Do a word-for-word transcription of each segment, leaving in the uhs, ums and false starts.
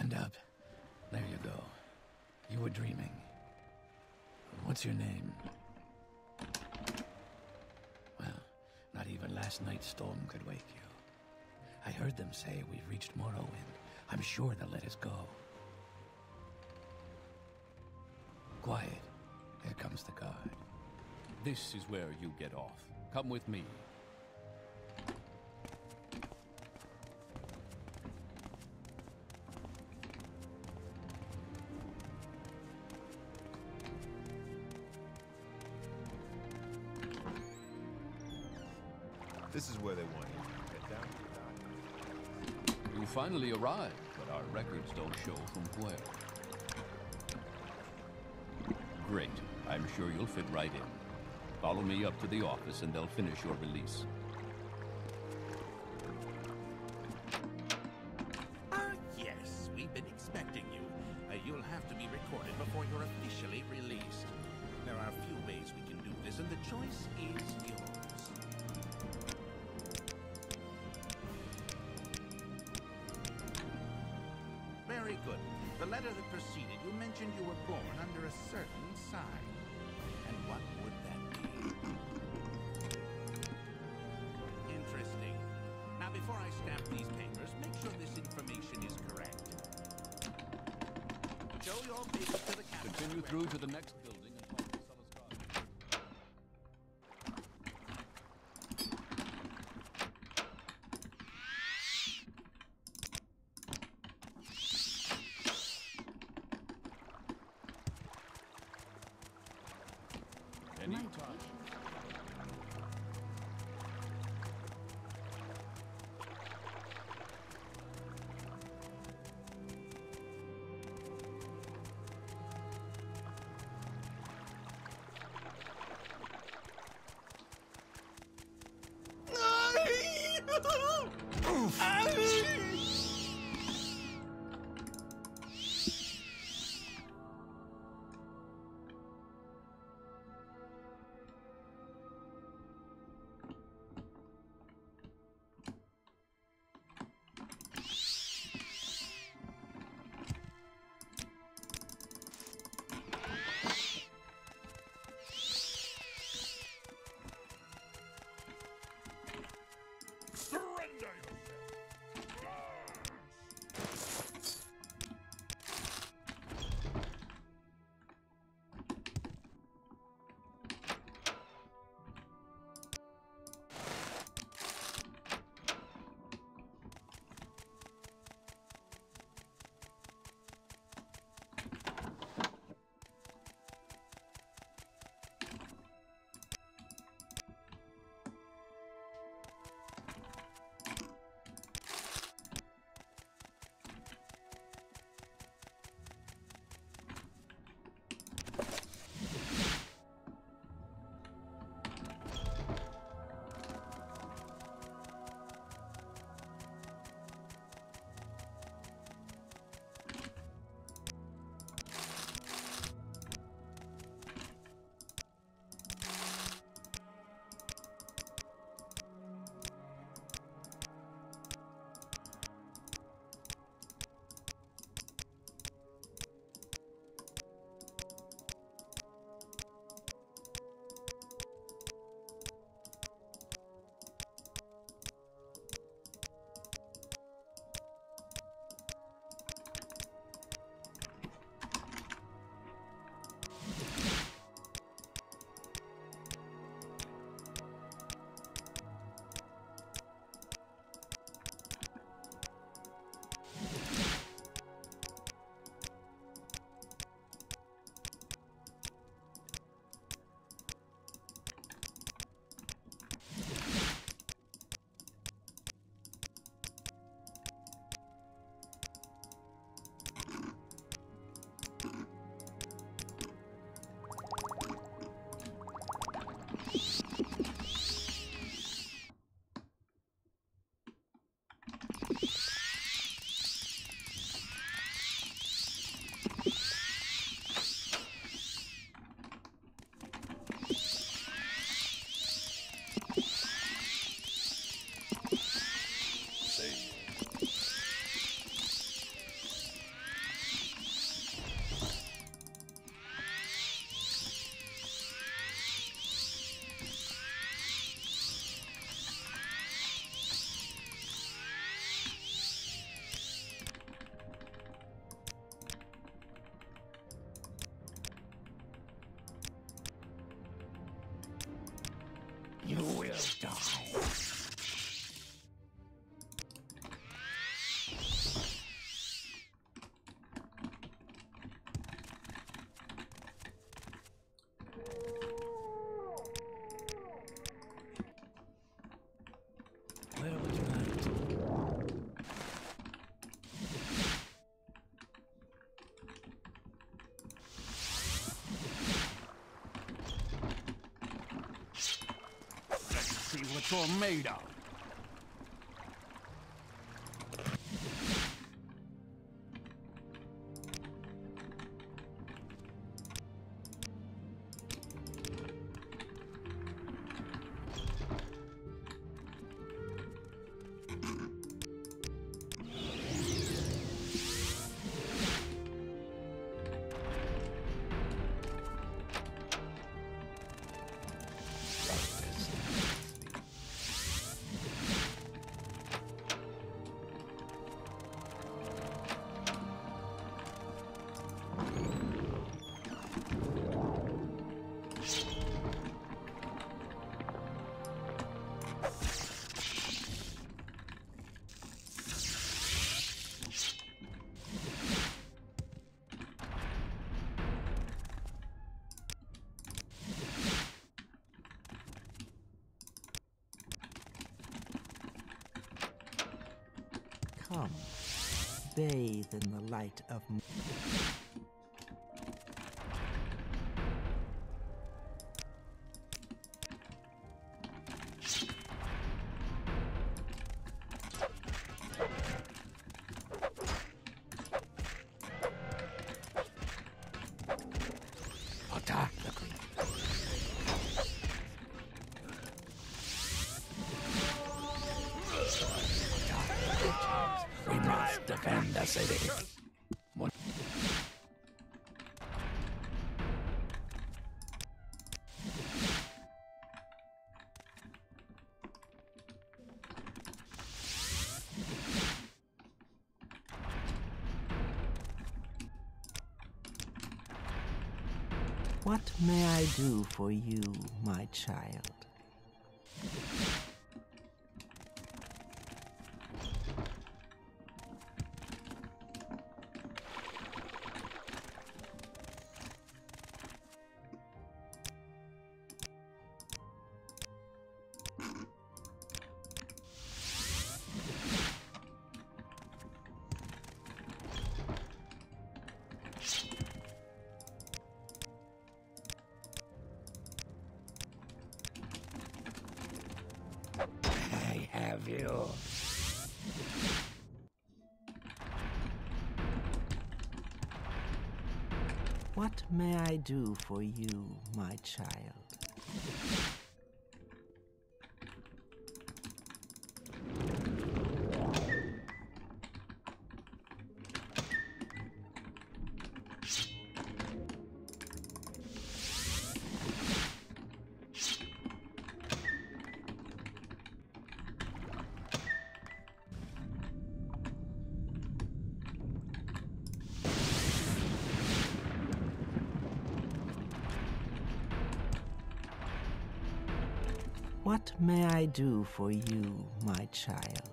stand up. There you go. You were dreaming. What's your name? Well, not even last night's storm could wake you. I heard them say we've reached Morrowind. I'm sure they'll let us go. Quiet. Here comes the guard. This is where you get off. Come with me. This is where they want you. Get down. You finally arrived, but our records don't show from where. Great. I'm sure you'll fit right in. Follow me up to the office and they'll finish your release. Ah, yes. We've been expecting you. Uh, you'll have to be recorded before you're officially released. There are a few ways we can do this, and the choice is yours. Very good. The letter that preceded you mentioned you were born under a certain sign. And what would that be? Interesting. Now, before I stamp these papers, make sure this information is correct. Show your papers to the captain. Continue through to the next building and follow the Sulla's guard. Anytime. Surrender yourself! tornado. Come, bathe in the light of... Attack the queen. We must defend the city. What? What may I do for you, my child? I have you. What may I do for you, my child? What may I do for you, my child?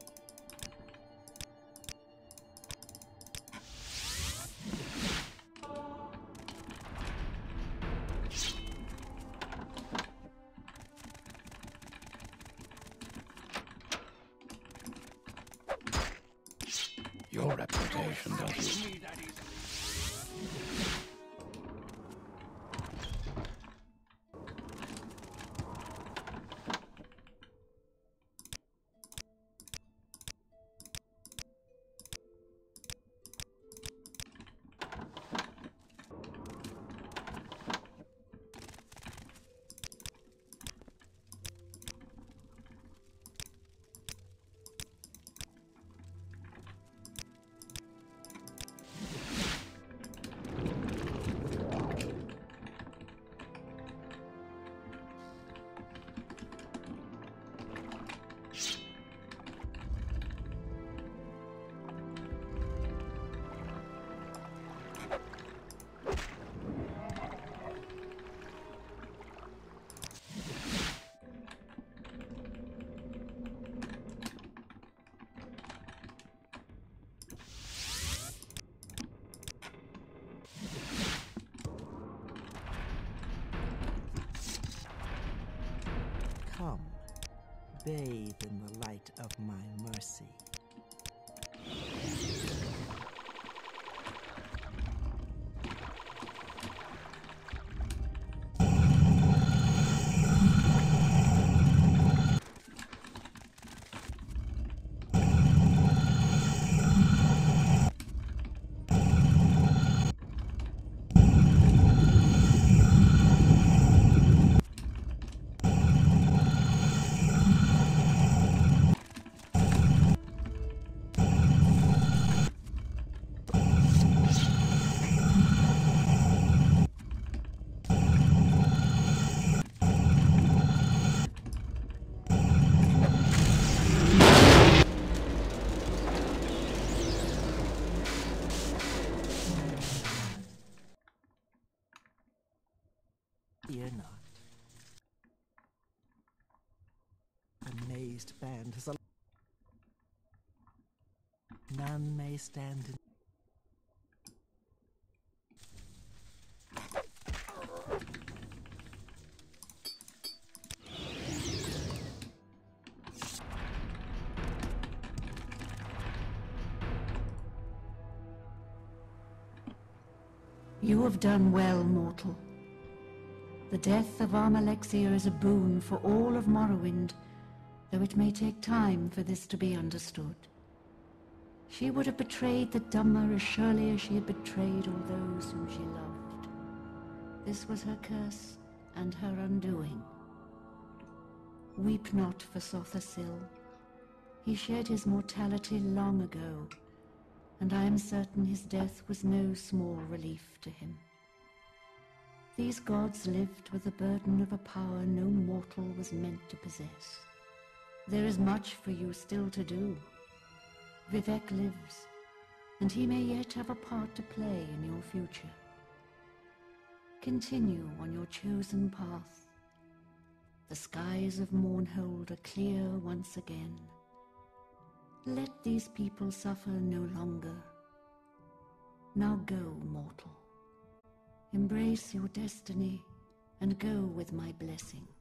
Your reputation doesn't. Come, bathe in the light of my mercy. Fear not. The mazed band has a... None may stand in... You have done well, mortal. The death of Armalexia is a boon for all of Morrowind, though it may take time for this to be understood. She would have betrayed the Dhamma as surely as she had betrayed all those whom she loved. This was her curse and her undoing. Weep not for Sothasil. He shed his mortality long ago, and I am certain his death was no small relief to him. These gods lived with the burden of a power no mortal was meant to possess. There is much for you still to do. Vivek lives, and he may yet have a part to play in your future. Continue on your chosen path. The skies of Mournhold are clear once again. Let these people suffer no longer. Now go, mortal. Embrace your destiny and go with my blessing.